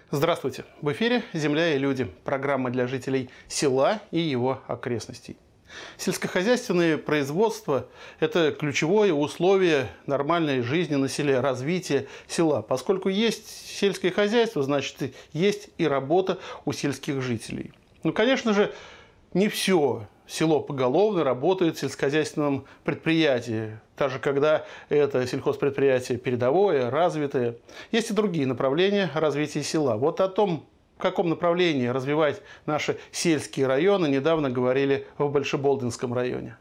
Здравствуйте! В эфире «Земля и люди» – программа для жителей села и его окрестностей. Сельскохозяйственное производство – это ключевое условие нормальной жизни на селе, развития села. Поскольку есть сельское хозяйство, значит, есть и работа у сельских жителей. Ну, конечно же, не все село поголовно работает в сельскохозяйственном предприятии, даже когда это сельхозпредприятие передовое, развитое. Есть и другие направления развития села. Вот о том, в каком направлении развивать наши сельские районы, недавно говорили в Большеболдинском районе.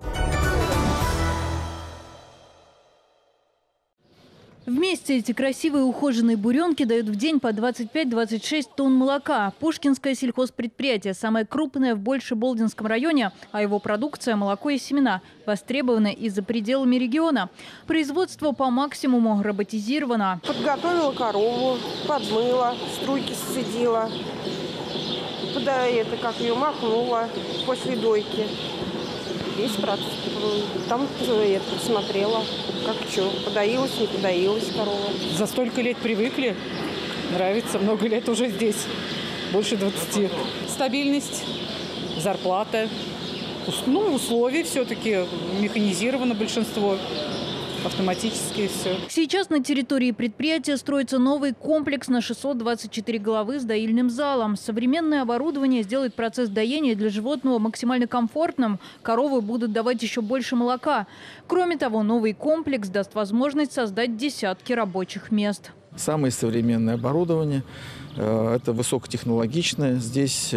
Вместе эти красивые ухоженные буренки дают в день по 25-26 тонн молока. Пушкинское сельхозпредприятие, самое крупное в Большеболдинском районе, а его продукция – молоко и семена, востребованы и за пределами региона. Производство по максимуму роботизировано. Подготовила корову, подмыла, струйки сцедила, ее махнула после дойки. Весь процесс. Там смотрела, как что, подоилась, не подоилась корова. За столько лет привыкли, нравится, много лет уже здесь, больше 20. Стабильность, зарплата, условия все-таки, механизировано большинство. Автоматически все. Сейчас на территории предприятия строится новый комплекс на 624 головы с доильным залом. Современное оборудование сделает процесс доения для животного максимально комфортным. Коровы будут давать еще больше молока. Кроме того, новый комплекс даст возможность создать десятки рабочих мест. Самое современное оборудование. Это высокотехнологичное. Здесь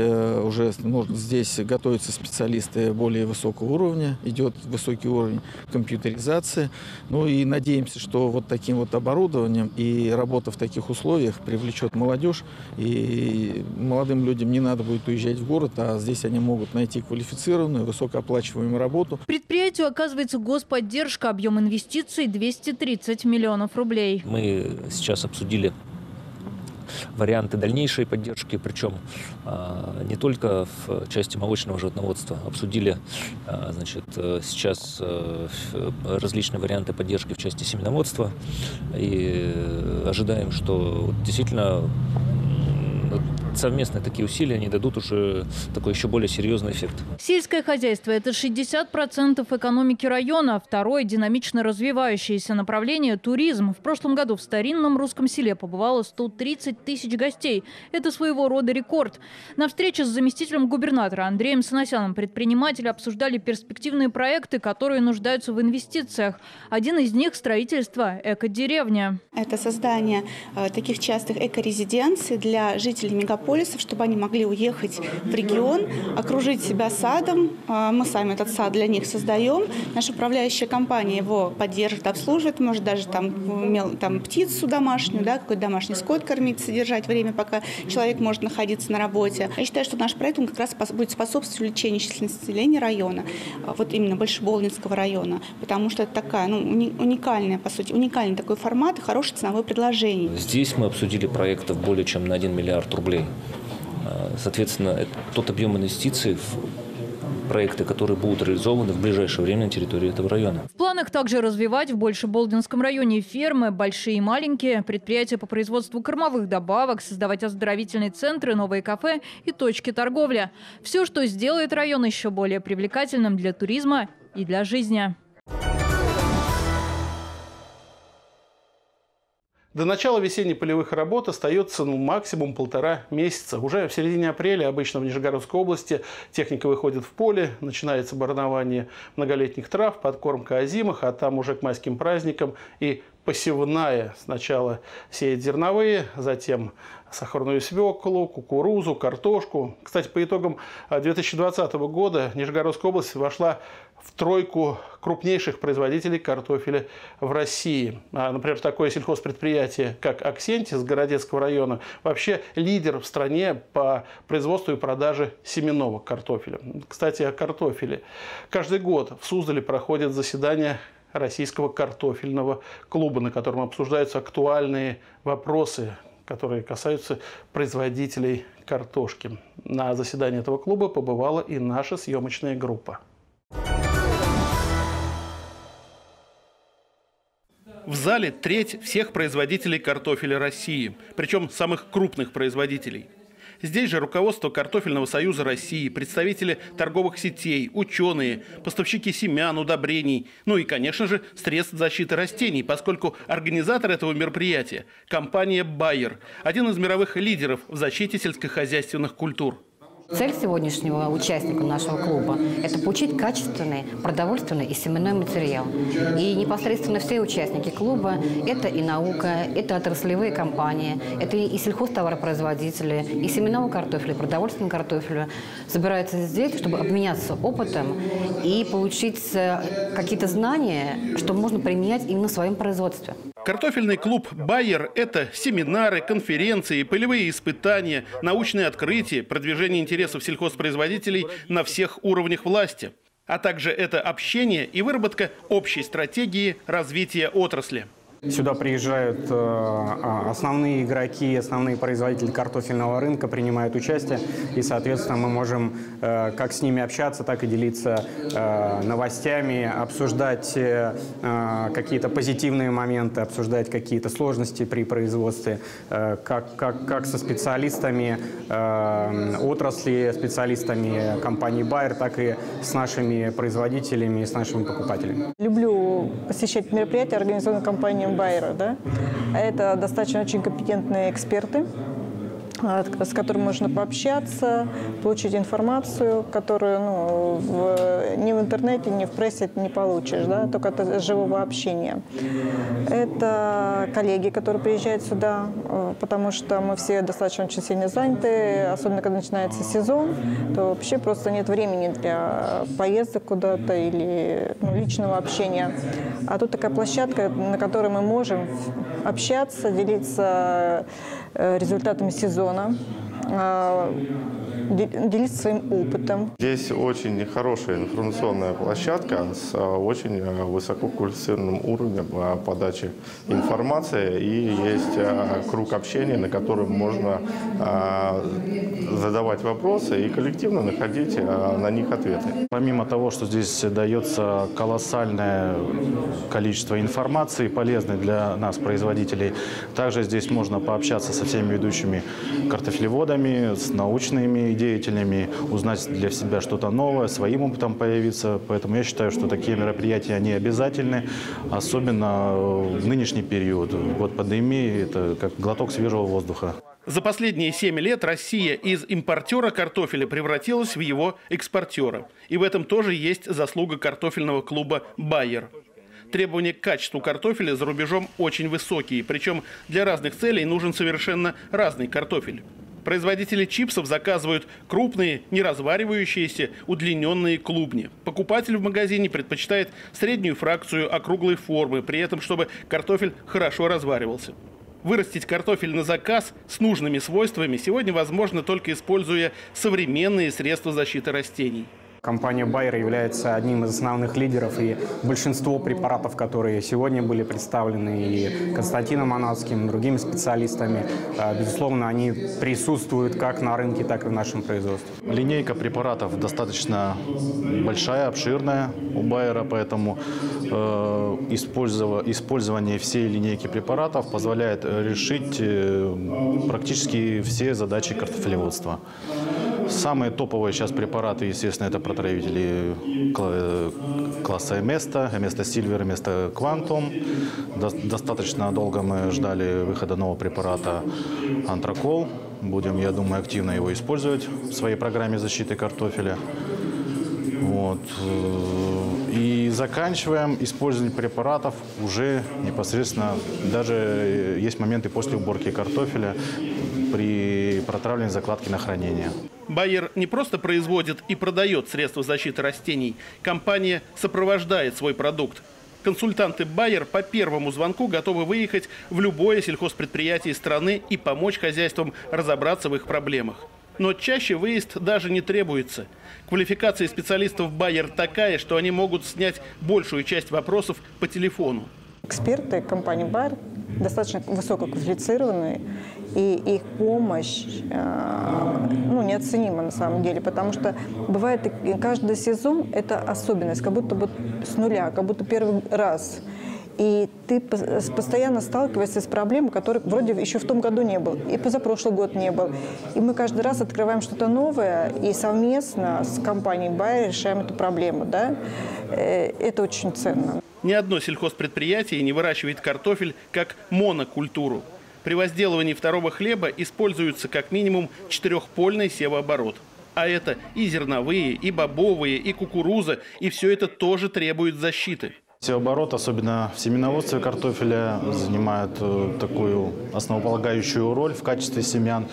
готовятся специалисты более высокого уровня. Идет высокий уровень компьютеризации. Ну и надеемся, что вот таким вот оборудованием и работа в таких условиях привлечет молодежь. И молодым людям не надо будет уезжать в город, а здесь они могут найти квалифицированную, высокооплачиваемую работу. Предприятию оказывается господдержка. Объем инвестиций – 230 миллионов рублей. Мы сейчас обсудили варианты дальнейшей поддержки, причем не только в части молочного животноводства. Обсудили сейчас различные варианты поддержки в части семеноводства и ожидаем, что действительно совместные такие усилия не дадут уже такой еще более серьезный эффект. Сельское хозяйство – это 60% экономики района. Второе динамично развивающееся направление – туризм. В прошлом году в старинном русском селе побывало 130 тысяч гостей. Это своего рода рекорд. На встрече с заместителем губернатора Андреем Санасяном предприниматели обсуждали перспективные проекты, которые нуждаются в инвестициях. Один из них – строительство экодеревни. Это создание таких частых экорезиденций для жителей мегаполисов, чтобы они могли уехать в регион, окружить себя садом. Мы сами этот сад для них создаем. Наша управляющая компания его поддерживает, обслуживает, может даже там птицу домашнюю, какой-то домашний скот кормить, содержать время, пока человек может находиться на работе. Я считаю, что наш проект как раз будет способствовать увеличению численности населения района, вот именно Большеболдинского района, потому что это такая уникальная, по сути, уникальный такой формат и хорошее ценовое предложение. Здесь мы обсудили проектов более чем на 1 миллиард рублей. Соответственно, это тот объем инвестиций в проекты, которые будут реализованы в ближайшее время на территории этого района. В планах также развивать в Большеболдинском районе фермы, большие и маленькие, предприятия по производству кормовых добавок, создавать оздоровительные центры, новые кафе и точки торговли. Все, что сделает район еще более привлекательным для туризма и для жизни. До начала весенне-полевых работ остается максимум 1,5 месяца. Уже в середине апреля обычно в Нижегородской области техника выходит в поле, начинается барнование многолетних трав, подкормка озимых, а там уже к майским праздникам и посевная. Сначала сеять зерновые, затем сахарную свеклу, кукурузу, картошку. Кстати, по итогам 2020 года Нижегородская область вошла в тройку крупнейших производителей картофеля в России. Например, такое сельхозпредприятие, как Аксентис Городецкого района, вообще лидер в стране по производству и продаже семенного картофеля. Кстати, о картофеле. Каждый год в Суздале проходит заседание Российского картофельного клуба, на котором обсуждаются актуальные вопросы, которые касаются производителей картошки. На заседании этого клуба побывала и наша съемочная группа. В зале треть всех производителей картофеля России, причем самых крупных производителей. Здесь же руководство Картофельного союза России, представители торговых сетей, ученые, поставщики семян, удобрений, ну и, конечно же, средств защиты растений, поскольку организатор этого мероприятия – компания Bayer, один из мировых лидеров в защите сельскохозяйственных культур. Цель сегодняшнего участника нашего клуба – это получить качественный продовольственный и семенной материал. И непосредственно все участники клуба – это и наука, это отраслевые компании, это и сельхозтоваропроизводители, и семенного картофеля, и продовольственного картофеля собираются здесь, чтобы обменяться опытом и получить какие-то знания, что можно применять именно в своем производстве. Картофельный клуб Bayer – это семинары, конференции, полевые испытания, научные открытия, продвижение интересов сельхозпроизводителей на всех уровнях власти. А также это общение и выработка общей стратегии развития отрасли. Сюда приезжают основные игроки, основные производители картофельного рынка, принимают участие. И, соответственно, мы можем как с ними общаться, так и делиться новостями, обсуждать какие-то позитивные моменты, обсуждать какие-то сложности при производстве, как со специалистами отрасли, специалистами компании Bayer, так и с нашими производителями и с нашими покупателями. Люблю посещать мероприятия, организованные компанией Bayer, да? Это достаточно очень компетентные эксперты, с которыми можно пообщаться, получить информацию, которую ни в интернете, ни в прессе не получишь, да? Только от живого общения. Это коллеги, которые приезжают сюда, потому что мы все достаточно очень сильно заняты, особенно когда начинается сезон, то вообще просто нет времени для поездок куда-то или личного общения. А тут такая площадка, на которой мы можем общаться, делиться результатами сезона, делиться своим опытом. Здесь очень хорошая информационная площадка с очень высококвалифицированным уровнем подачи информации. И есть круг общения, на котором можно задавать вопросы и коллективно находить на них ответы. Помимо того, что здесь дается колоссальное количество информации, полезной для нас, производителей, также здесь можно пообщаться со всеми ведущими картофелеводами, с научными деятелями, узнать для себя что-то новое, своим опытом появиться. Поэтому я считаю, что такие мероприятия, они обязательны, особенно в нынешний период. Год пандемии – это как глоток свежего воздуха. За последние 7 лет Россия из импортера картофеля превратилась в его экспортера. И в этом тоже есть заслуга картофельного клуба Bayer. Требования к качеству картофеля за рубежом очень высокие, причем для разных целей нужен совершенно разный картофель. Производители чипсов заказывают крупные, неразваривающиеся, удлиненные клубни. Покупатель в магазине предпочитает среднюю фракцию округлой формы, при этом чтобы картофель хорошо разваривался. Вырастить картофель на заказ с нужными свойствами сегодня возможно только используя современные средства защиты растений. Компания Bayer является одним из основных лидеров, и большинство препаратов, которые сегодня были представлены и Константином Анадским, и другими специалистами, безусловно, они присутствуют как на рынке, так и в нашем производстве. Линейка препаратов достаточно большая, обширная у Bayer, поэтому использование всей линейки препаратов позволяет решить практически все задачи картофелеводства. Самые топовые сейчас препараты, естественно, это протравители класса Эместа, Эместа Сильвер, Эместа Квантум. Достаточно долго мы ждали выхода нового препарата Антракол. Будем, я думаю, активно его использовать в своей программе защиты картофеля. Вот. И заканчиваем использование препаратов уже непосредственно, даже есть моменты после уборки картофеля при протравливании закладки на хранение. Bayer не просто производит и продает средства защиты растений. Компания сопровождает свой продукт. Консультанты Bayer по первому звонку готовы выехать в любое сельхозпредприятие страны и помочь хозяйствам разобраться в их проблемах. Но чаще выезд даже не требуется. Квалификация специалистов Bayer такая, что они могут снять большую часть вопросов по телефону. Эксперты компании Bayer достаточно высококвалифицированные, и их помощь неоценима на самом деле, потому что бывает каждый сезон это особенность, как будто бы с нуля, как будто первый раз. И ты постоянно сталкиваешься с проблемой, которой вроде еще в том году не был, и позапрошлый год не был. И мы каждый раз открываем что-то новое, и совместно с компанией Bayer решаем эту проблему. Да? Это очень ценно. Ни одно сельхозпредприятие не выращивает картофель как монокультуру. При возделывании второго хлеба используется как минимум 4-польный севооборот. А это и зерновые, и бобовые, и кукуруза, и все это тоже требует защиты. Севооборот, особенно в семеноводстве картофеля, занимает такую основополагающую роль в качестве семян.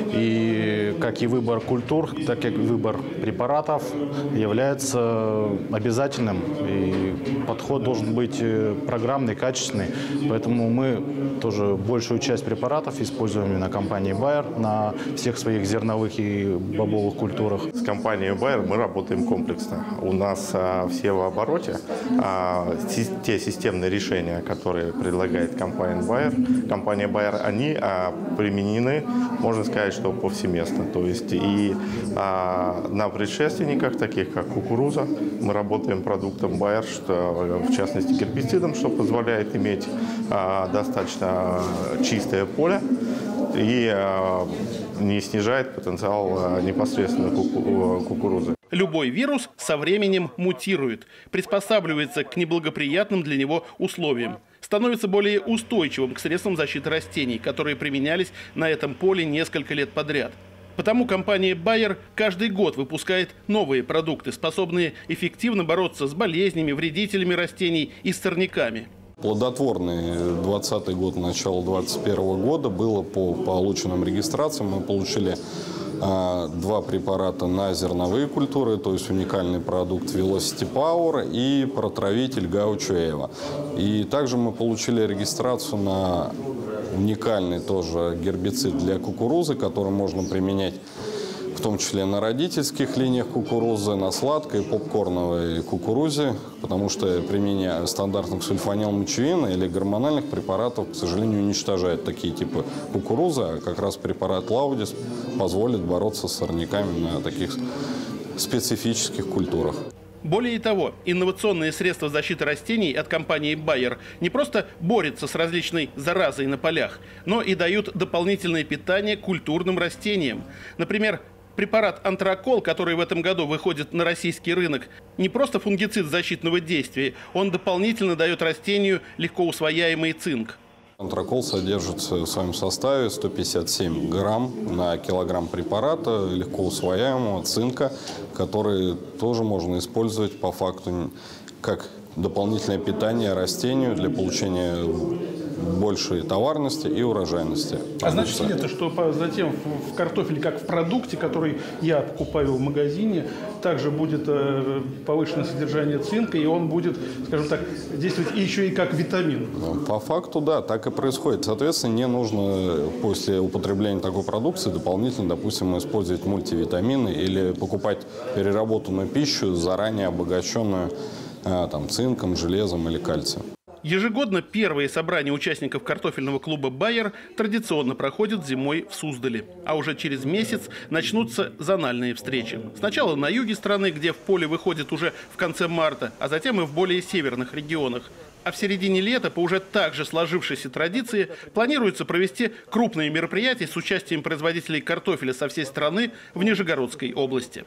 И как и выбор культур, так и выбор препаратов является обязательным. И подход должен быть программный, качественный. Поэтому мы тоже большую часть препаратов используем на компании Bayer, на всех своих зерновых и бобовых культурах. С компанией Bayer мы работаем комплексно. У нас в севообороте те системные решения, которые предлагает компания Bayer, они применены, можно сказать, что повсеместно. То есть и на предшественниках, таких как кукуруза, мы работаем продуктом Bayer, что, в частности гербицидом, что позволяет иметь достаточно чистое поле и не снижает потенциал непосредственно кукурузы. Любой вирус со временем мутирует, приспосабливается к неблагоприятным для него условиям, становится более устойчивым к средствам защиты растений, которые применялись на этом поле несколько лет подряд. Потому компания Bayer каждый год выпускает новые продукты, способные эффективно бороться с болезнями, вредителями растений и с сорняками. Плодотворный 2020 год, начало 2021 года было по полученным регистрациям. Мы получили 2 препарата на зерновые культуры, то есть уникальный продукт Velocity Power и протравитель Gaucho Eva. И также мы получили регистрацию на уникальный тоже гербицид для кукурузы, который можно применять в том числе на родительских линиях кукурузы, на сладкой, попкорновой кукурузе, потому что применение стандартных сульфанилмочевин или гормональных препаратов, к сожалению, уничтожает такие типы кукурузы, а как раз препарат Laudis позволит бороться с сорняками на таких специфических культурах. Более того, инновационные средства защиты растений от компании Bayer не просто борются с различной заразой на полях, но и дают дополнительное питание культурным растениям. Например, препарат антракол, который в этом году выходит на российский рынок, не просто фунгицид защитного действия, он дополнительно дает растению легко усвояемый цинк. Антракол содержит в своем составе 157 грамм на килограмм препарата легко усвояемого цинка, который тоже можно использовать по факту как дополнительное питание растению для получения большей товарности и урожайности. А значит ли это, что затем в картофеле, как в продукте, который я покупаю в магазине, также будет повышенное содержание цинка, и он будет, скажем так, действовать еще и как витамин? По факту, да, так и происходит. Соответственно, не нужно после употребления такой продукции дополнительно, допустим, использовать мультивитамины или покупать переработанную пищу, заранее обогащенную цинком, железом или кальцием. Ежегодно первые собрания участников картофельного клуба Bayer традиционно проходят зимой в Суздале. А уже через месяц начнутся зональные встречи. Сначала на юге страны, где в поле выходит уже в конце марта, а затем и в более северных регионах. А в середине лета, по уже также сложившейся традиции, планируется провести крупные мероприятия с участием производителей картофеля со всей страны в Нижегородской области.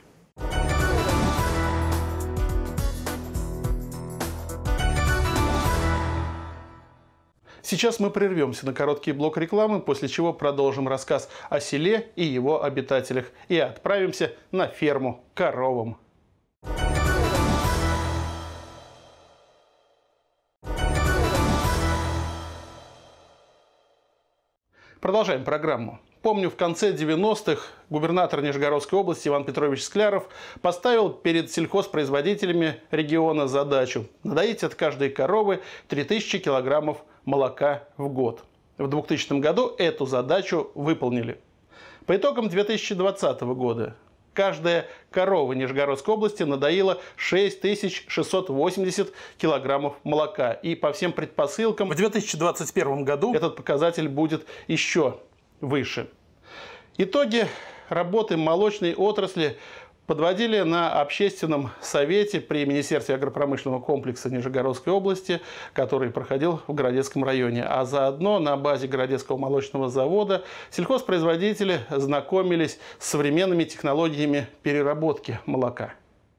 Сейчас мы прервемся на короткий блок рекламы, после чего продолжим рассказ о селе и его обитателях и отправимся на ферму к коровам. Продолжаем программу. Помню, в конце 90-х губернатор Нижегородской области Иван Петрович Скляров поставил перед сельхозпроизводителями региона задачу надоить от каждой коровы 3000 килограммов молока в год. В 2000 году эту задачу выполнили. По итогам 2020 года каждая корова Нижегородской области надоила 6680 килограммов молока. И по всем предпосылкам в 2021 году этот показатель будет еще выше. Итоги работы молочной отрасли подводили на общественном совете при Министерстве агропромышленного комплекса Нижегородской области, который проходил в Городецком районе. А заодно на базе Городецкого молочного завода сельхозпроизводители знакомились с современными технологиями переработки молока.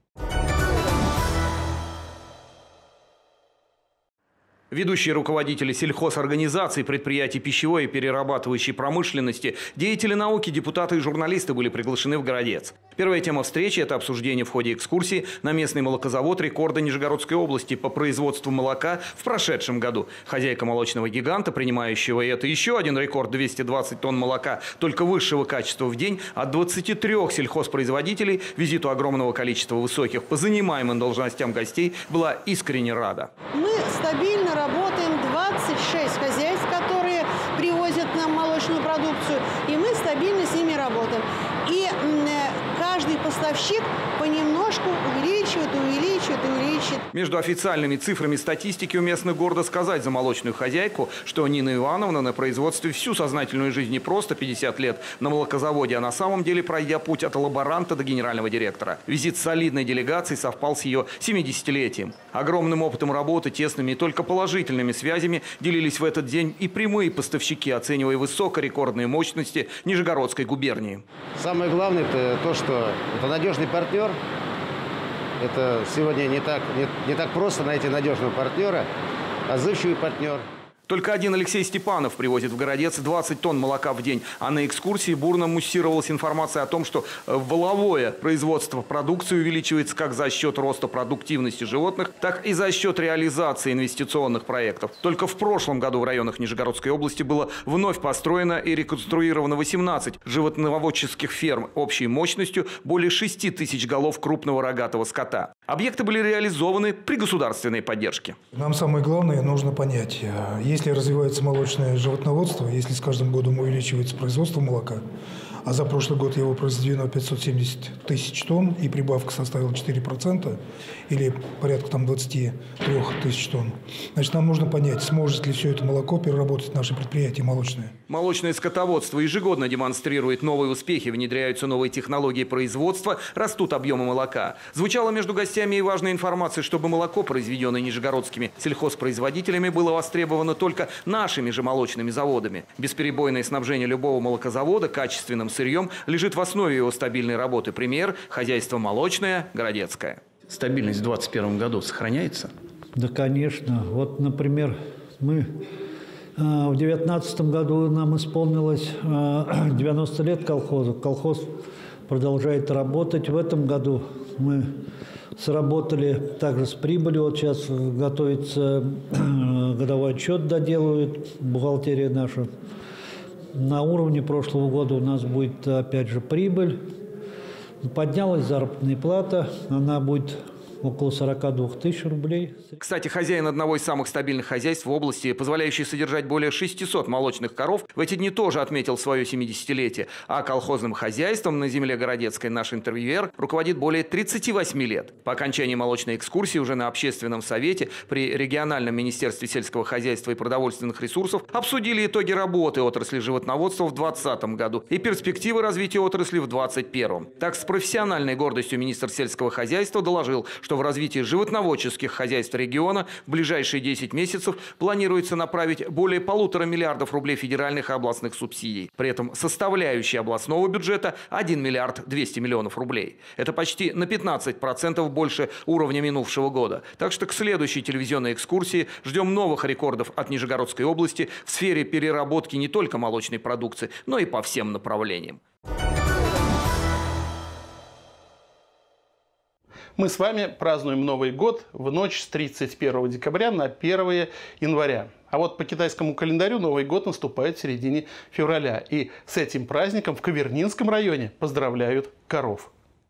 Ведущие руководители сельхозорганизаций, предприятий пищевой и перерабатывающей промышленности, деятели науки, депутаты и журналисты были приглашены в Городец. Первая тема встречи – это обсуждение в ходе экскурсии на местный молокозавод рекорда Нижегородской области по производству молока в прошедшем году. Хозяйка молочного гиганта, принимающего это еще один рекорд – 220 тонн молока, только высшего качества в день, от 23 сельхозпроизводителей визиту огромного количества высоких по занимаемым должностям гостей была искренне рада. Мы стабильно работаем, 26 хозяйств, которые привозят нам молочную продукцию, и мы стабильно с ними работаем. И каждый поставщик понемножку увеличивает. Между официальными цифрами статистики уместно гордо сказать за молочную хозяйку, что Нина Ивановна на производстве всю сознательную жизнь не просто 50 лет на молокозаводе, а на самом деле пройдя путь от лаборанта до генерального директора. Визит солидной делегации совпал с ее 70-летием. Огромным опытом работы, тесными и только положительными связями делились в этот день и прямые поставщики, оценивая высокорекордные мощности Нижегородской губернии. Самое главное – это то, что это надежный партнер. Это сегодня не так просто найти надежного партнера, отзывчивый партнер. Только один Алексей Степанов привозит в Городец 20 тонн молока в день. А на экскурсии бурно муссировалась информация о том, что валовое производство продукции увеличивается как за счет роста продуктивности животных, так и за счет реализации инвестиционных проектов. Только в прошлом году в районах Нижегородской области было вновь построено и реконструировано 18 животноводческих ферм общей мощностью более 6 тысяч голов крупного рогатого скота. Объекты были реализованы при государственной поддержке. Нам самое главное нужно понять, если развивается молочное животноводство, если с каждым годом увеличивается производство молока, а за прошлый год его произведено 570 тысяч тонн, и прибавка составила 4%, или порядка 23 тысяч тонн, значит, нам нужно понять, сможет ли все это молоко переработать наше предприятие молочное. Молочное скотоводство ежегодно демонстрирует новые успехи, внедряются новые технологии производства, растут объемы молока. Звучала между гостями и важная информация, чтобы молоко, произведенное нижегородскими сельхозпроизводителями, было востребовано только нашими же молочными заводами. Бесперебойное снабжение любого молокозавода качественным сырьем лежит в основе его стабильной работы. Пример – хозяйство молочное, Городецкое. Стабильность в 2021 году сохраняется? Да, конечно. Вот, например, мы в 2019 году нам исполнилось 90 лет колхозу. Колхоз продолжает работать. В этом году мы сработали также с прибылью. Вот сейчас готовится годовой отчет, доделывает бухгалтерия наша. На уровне прошлого года у нас будет опять же прибыль. Поднялась заработная плата, она будет около 42 тысяч рублей. Кстати, хозяин одного из самых стабильных хозяйств в области, позволяющий содержать более 600 молочных коров, в эти дни тоже отметил свое 70-летие. А колхозным хозяйством на земле Городецкой наш интервьюер руководит более 38 лет. По окончании молочной экскурсии уже на общественном совете при региональном министерстве сельского хозяйства и продовольственных ресурсов обсудили итоги работы отрасли животноводства в 2020 году и перспективы развития отрасли в 2021. Так, с профессиональной гордостью министр сельского хозяйства доложил, что в развитии животноводческих хозяйств региона в ближайшие 10 месяцев планируется направить более 1,5 миллиарда рублей федеральных и областных субсидий. При этом составляющая областного бюджета 1 миллиард 200 миллионов рублей. Это почти на 15% больше уровня минувшего года. Так что к следующей телевизионной экскурсии ждем новых рекордов от Нижегородской области в сфере переработки не только молочной продукции, но и по всем направлениям. Мы с вами празднуем Новый год в ночь с 31 декабря на 1 января. А вот по китайскому календарю Новый год наступает в середине февраля. И с этим праздником в Кавернинском районе поздравляют коров.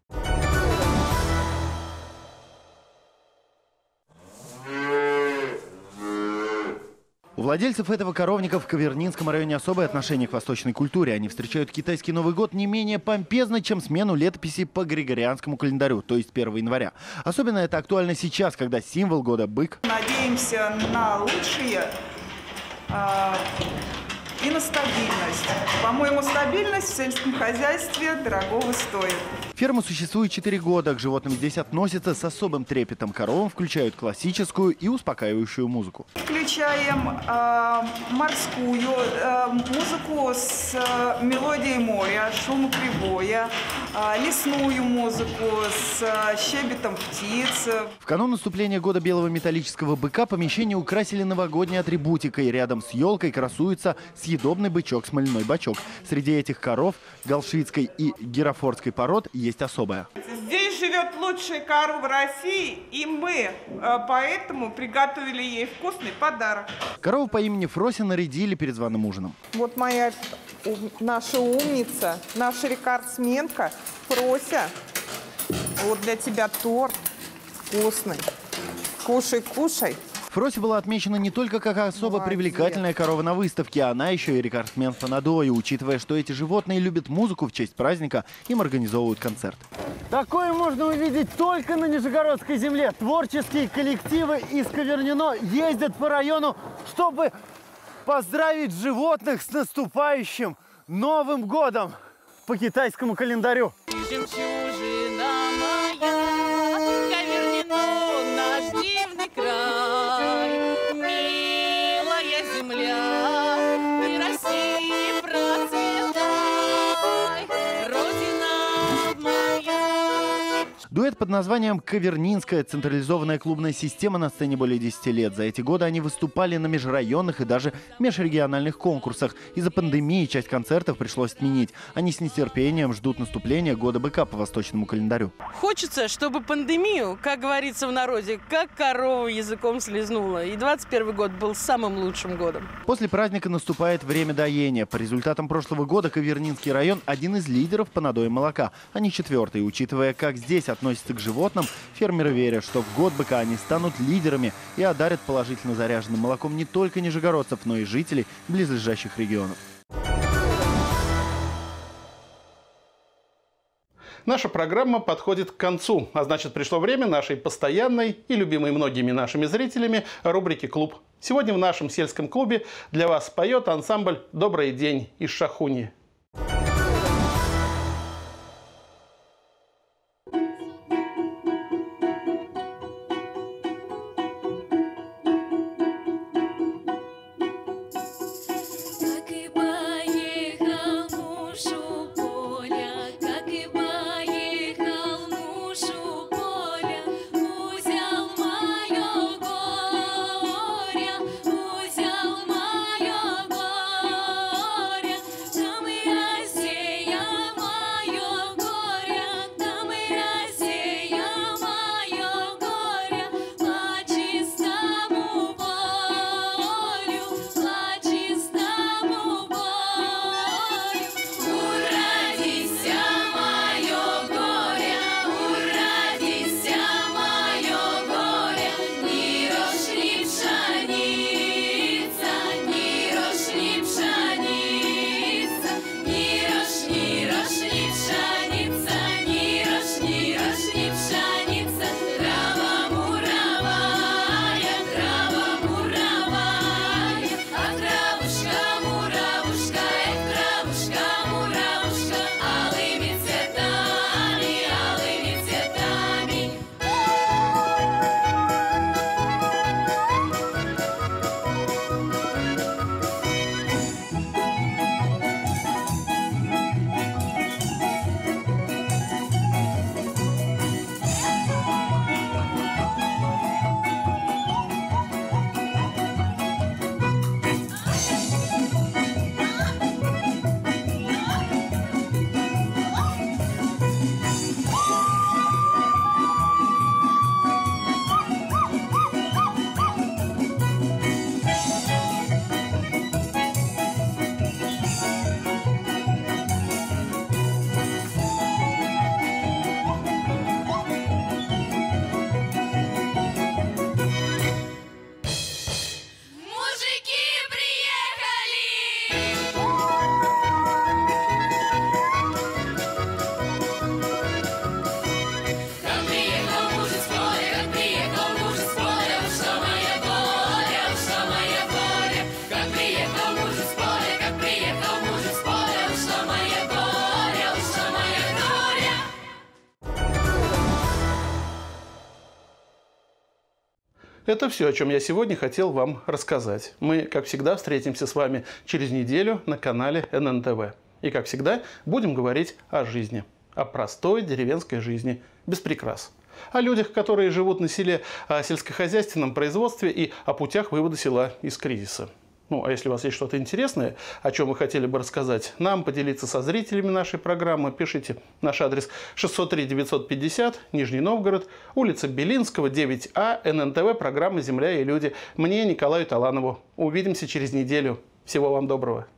У владельцев этого коровника в Кавернинском районе особое отношение к восточной культуре. Они встречают китайский Новый год не менее помпезно, чем смену летописи по григорианскому календарю, то есть 1 января. Особенно это актуально сейчас, когда символ года – бык. Надеемся на лучшее и нужна стабильность. По-моему, стабильность в сельском хозяйстве дорогого стоит. Ферма существует 4 года. К животным здесь относятся с особым трепетом. Коровам включают классическую и успокаивающую музыку. Включаем морскую музыку с мелодией моря, шумом прибоя, лесную музыку с щебетом птиц. В канун наступления года белого металлического быка помещение украсили новогодней атрибутикой. Рядом с елкой красуется съедобный бычок-смоляной бачок. Среди этих коров галшицкой и герофордской пород есть особая. Здесь живет лучшая корова в России, и мы поэтому приготовили ей вкусный подарок. Корову по имени Фрося нарядили перед званым ужином. Вот наша умница, наша рекордсменка Фрося. Вот для тебя торт вкусный. Кушай, кушай. Фрося была отмечена не только как особо привлекательная корова на выставке, она еще и рекордсмен по надою. Учитывая, что эти животные любят музыку в честь праздника, им организовывают концерт. Такое можно увидеть только на Нижегородской земле. Творческие коллективы из Ковернино ездят по району, чтобы поздравить животных с наступающим Новым годом по китайскому календарю. Жемчужина моя, Ковернино, наш дивный край, милая земля, и России процветай, Родина моя. Дуэт под названием «Ковернинская» – централизованная клубная система на сцене более 10 лет. За эти годы они выступали на межрайонных и даже межрегиональных конкурсах. Из-за пандемии часть концертов пришлось отменить. Они с нетерпением ждут наступления года быка по восточному календарю. Хочется, чтобы пандемию, как говорится в народе, как корова языком слезнула. И 21 год был самым лучшим годом. После праздника наступает время доения. По результатам прошлого года Ковернинский район – один из лидеров по надою молока, а не 4-й. Учитывая, как здесь относятся к животным, фермеры верят, что в год быка они станут лидерами и одарят положительно заряженным молоком не только нижегородцев, но и жителей близлежащих регионов. Наша программа подходит к концу, а значит, пришло время нашей постоянной и любимой многими нашими зрителями рубрики «Клуб». Сегодня в нашем сельском клубе для вас поет ансамбль «Добрый день» из Шахуньи. Самый Это все, о чем я сегодня хотел вам рассказать. Мы, как всегда, встретимся с вами через неделю на канале ННТВ. И, как всегда, будем говорить о жизни, о простой деревенской жизни, без прикрас. О людях, которые живут на селе, о сельскохозяйственном производстве и о путях вывода села из кризиса. Ну, а если у вас есть что-то интересное, о чем вы хотели бы рассказать нам, поделиться со зрителями нашей программы, пишите. Наш адрес 603-950, Нижний Новгород, улица Белинского, 9А, ННТВ, программа «Земля и люди». Мне, Николаю Таланову. Увидимся через неделю. Всего вам доброго.